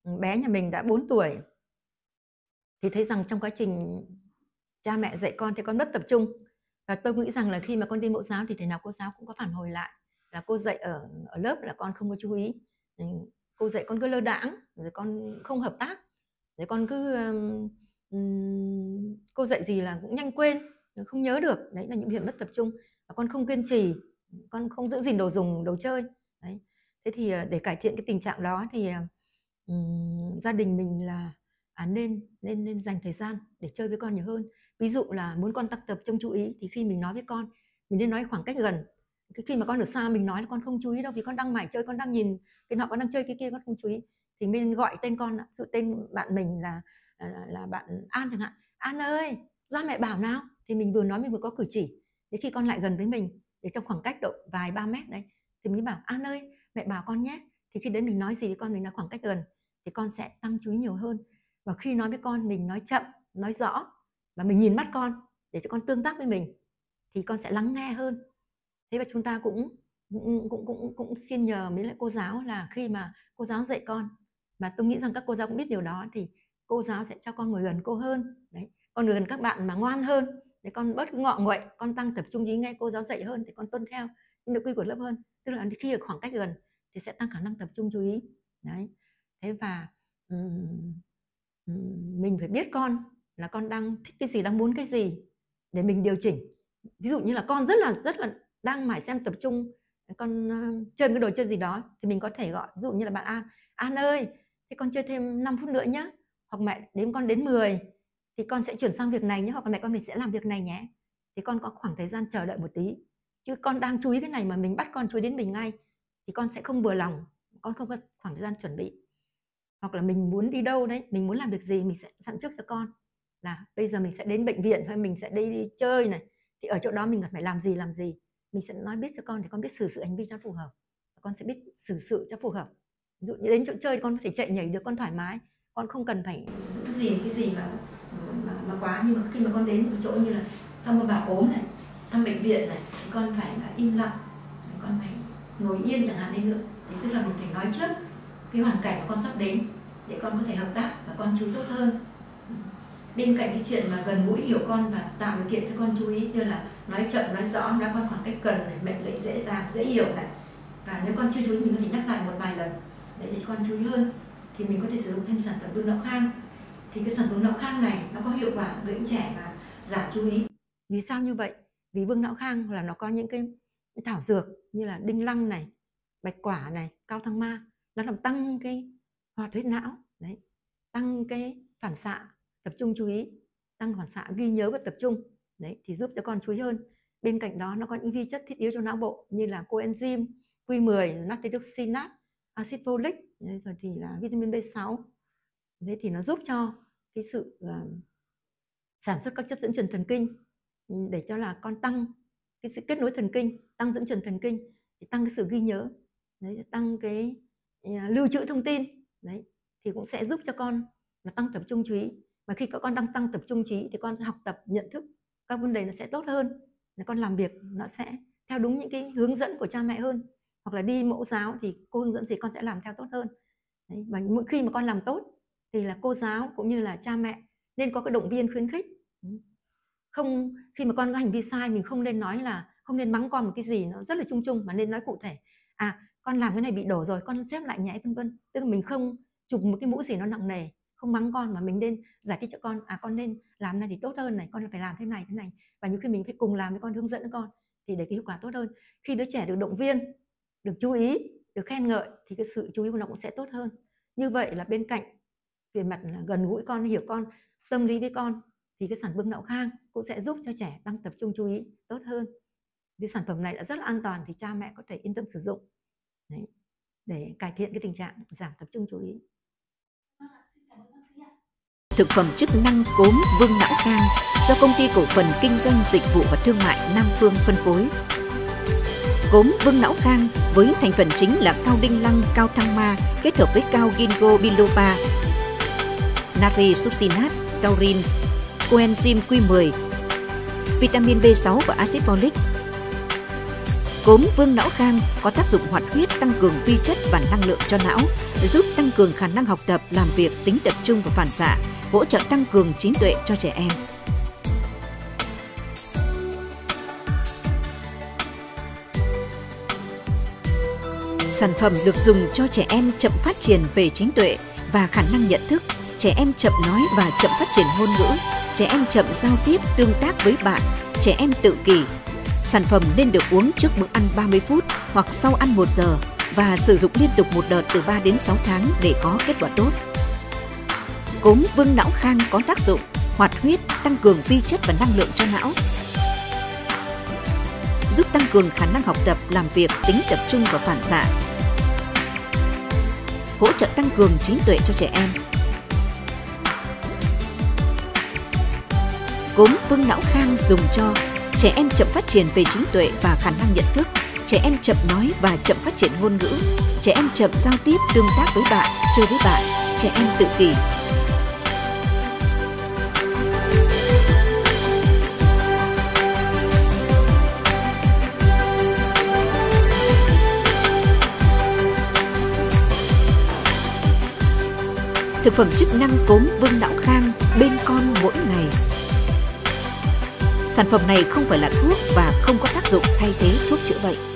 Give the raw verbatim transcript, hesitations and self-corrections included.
bé nhà mình đã bốn tuổi thì thấy rằng trong quá trình cha mẹ dạy con thì con mất tập trung. Và tôi nghĩ rằng là khi mà con đi mẫu giáo thì thầy nào cô giáo cũng có phản hồi lại là cô dạy ở ở lớp là con không có chú ý. Cô dạy con cứ lơ đãng, rồi con không hợp tác, rồi con cứ um, um, cô dạy gì là cũng nhanh quên, không nhớ được. Đấy là những biểu hiện mất tập trung. Và con không kiên trì, con không giữ gìn đồ dùng, đồ chơi. Đấy. Thế thì để cải thiện cái tình trạng đó thì um, gia đình mình là à, nên nên nên dành thời gian để chơi với con nhiều hơn. Ví dụ là muốn con tăng tập trung chú ý thì khi mình nói với con, mình nên nói khoảng cách gần. Cái khi mà con ở xa mình nói là con không chú ý đâu, vì con đang mải chơi, con đang nhìn cái nọ, con đang chơi cái kia, con không chú ý. Thì mình gọi tên con, ví dụ tên bạn mình là là, là bạn An chẳng hạn. An ơi, ra mẹ bảo nào. Thì mình vừa nói mình vừa có cử chỉ. Thế khi con lại gần với mình, để trong khoảng cách độ vài ba mét đấy, thì mình bảo An ơi, mẹ bảo con nhé. Thì khi đấy mình nói gì với con, mình nói khoảng cách gần, thì con sẽ tăng chú ý nhiều hơn. Và khi nói với con, mình nói chậm, nói rõ, và mình nhìn mắt con để cho con tương tác với mình, thì con sẽ lắng nghe hơn. Thế và chúng ta cũng cũng cũng cũng, cũng xin nhờ mấy lại cô giáo là khi mà cô giáo dạy con, mà tôi nghĩ rằng các cô giáo cũng biết điều đó, thì cô giáo sẽ cho con ngồi gần cô hơn. Đấy, con ngồi gần các bạn mà ngoan hơn, để con bớt ngọ nguậy, con tăng tập trung ý nghe cô giáo dạy hơn, thì con tuân theo những nội quy của lớp hơn. Tức là khi ở khoảng cách gần thì sẽ tăng khả năng tập trung chú ý. Đấy. Thế và um, mình phải biết con là con đang thích cái gì, đang muốn cái gì để mình điều chỉnh. Ví dụ như là con rất là rất là đang mải xem tập trung, con uh, chơi cái đồ chơi gì đó, thì mình có thể gọi, ví dụ như là bạn An, An ơi, thế con chơi thêm năm phút nữa nhé, hoặc mẹ đếm con đến mười thì con sẽ chuyển sang việc này nhé, hoặc là mẹ con mình sẽ làm việc này nhé. Thì con có khoảng thời gian chờ đợi một tí, chứ con đang chú ý cái này mà mình bắt con chú ý đến mình ngay thì con sẽ không vừa lòng, con không có khoảng thời gian chuẩn bị. Hoặc là mình muốn đi đâu đấy, mình muốn làm việc gì, mình sẽ dặn trước cho con là bây giờ mình sẽ đến bệnh viện hay mình sẽ đi, đi chơi này, thì ở chỗ đó mình phải làm gì làm gì, mình sẽ nói biết cho con để con biết xử sự hành vi cho phù hợp, con sẽ biết xử sự cho phù hợp. Ví dụ như đến chỗ chơi con có thể chạy nhảy được, con thoải mái, con không cần phải giữ gìn cái gì mà mà, mà quá. Nhưng mà khi mà con đến một chỗ như là thăm một bà ốm này, thăm bệnh viện này, thì con phải là im lặng, con phải ngồi yên chẳng hạn đi nữa, thì tức là mình phải nói trước cái hoàn cảnh mà con sắp đến để con có thể hợp tác và con chú ý tốt hơn. Bên cạnh cái chuyện mà gần gũi hiểu con và tạo điều kiện cho con chú ý, như là nói chậm, nói rõ, nói con khoảng cách gần này, mệnh lệnh dễ dàng, dễ hiểu này. Và nếu con chưa chú ý, mình có thể nhắc lại một vài lần để cho con chú ý hơn. Thì mình có thể sử dụng thêm sản phẩm vương não khang. Thì cái sản phẩm não khang này nó có hiệu quả với trẻ và giảm chú ý. Vì sao như vậy? Vì vương não khang là nó có những cái, cái thảo dược như là đinh lăng này, bạch quả này, cao thăng ma. Nó làm tăng cái hoạt huyết não, đấy, tăng cái phản xạ tập trung chú ý, tăng phản xạ ghi nhớ và tập trung, đấy, thì giúp cho con chú ý hơn. Bên cạnh đó nó có những vi chất thiết yếu cho não bộ như là coenzyme Q mười, natridioxinat, axit folic, rồi thì là vitamin B sáu. Thế thì nó giúp cho cái sự uh, sản xuất các chất dẫn truyền thần kinh, để cho là con tăng cái sự kết nối thần kinh, tăng dẫn truyền thần kinh, thì tăng cái sự ghi nhớ, đấy, tăng cái lưu trữ thông tin, đấy, thì cũng sẽ giúp cho con là tăng tập trung chú ý. Mà khi các con đang tăng tập trung chú ý thì con học tập nhận thức các vấn đề nó sẽ tốt hơn, con làm việc nó sẽ theo đúng những cái hướng dẫn của cha mẹ hơn, hoặc là đi mẫu giáo thì cô hướng dẫn gì con sẽ làm theo tốt hơn. Đấy, và mỗi khi mà con làm tốt thì là cô giáo cũng như là cha mẹ nên có cái động viên khuyến khích. Không, khi mà con có hành vi sai mình không nên nói là, không nên mắng con một cái gì nó rất là chung chung, mà nên nói cụ thể. À, con làm cái này bị đổ rồi, con xếp lại nhé, vân vân. Tức là mình không chụp một cái mũ gì nó nặng nề, không mắng con, mà mình nên giải thích cho con, à con nên làm này thì tốt hơn này, con phải làm thế này thế này. Và nhiều khi mình phải cùng làm với con, hướng dẫn với con thì để cái hiệu quả tốt hơn. Khi đứa trẻ được động viên, được chú ý, được khen ngợi thì cái sự chú ý của nó cũng sẽ tốt hơn. Như vậy là bên cạnh về mặt là gần gũi con, hiểu con, tâm lý với con, thì cái sản vương não khang cũng sẽ giúp cho trẻ tăng tập trung chú ý tốt hơn. Cái sản phẩm này đã rất là an toàn thì cha mẹ có thể yên tâm sử dụng. Đấy, để cải thiện cái tình trạng giảm tập trung chú ý. Thực phẩm chức năng cốm vương não khang do Công ty Cổ phần Kinh doanh Dịch vụ và Thương mại Nam Phương phân phối. Cốm vương não khang với thành phần chính là cao đinh lăng, cao thăng ma kết hợp với cao ginkgo biloba, natri succinate, taurin, coenzyme Q mười, vitamin B sáu và axit folic. Cốm vương não khang có tác dụng hoạt huyết, tăng cường vi chất và năng lượng cho não, giúp tăng cường khả năng học tập, làm việc, tính tập trung và phản xạ, hỗ trợ tăng cường trí tuệ cho trẻ em. Sản phẩm được dùng cho trẻ em chậm phát triển về trí tuệ và khả năng nhận thức, trẻ em chậm nói và chậm phát triển ngôn ngữ, trẻ em chậm giao tiếp, tương tác với bạn, trẻ em tự kỷ. Sản phẩm nên được uống trước bữa ăn ba mươi phút hoặc sau ăn một giờ và sử dụng liên tục một đợt từ ba đến sáu tháng để có kết quả tốt. Cốm vương não khang có tác dụng hoạt huyết, tăng cường vi chất và năng lượng cho não, giúp tăng cường khả năng học tập, làm việc, tính tập trung và phản xạ, hỗ trợ tăng cường trí tuệ cho trẻ em. Cốm vương não khang dùng cho trẻ em chậm phát triển về trí tuệ và khả năng nhận thức, trẻ em chậm nói và chậm phát triển ngôn ngữ, trẻ em chậm giao tiếp, tương tác với bạn, chơi với bạn, trẻ em tự kỷ. Thực phẩm chức năng cốm vương não khang bên con mỗi ngày. Sản phẩm này không phải là thuốc và không có tác dụng thay thế thuốc chữa bệnh.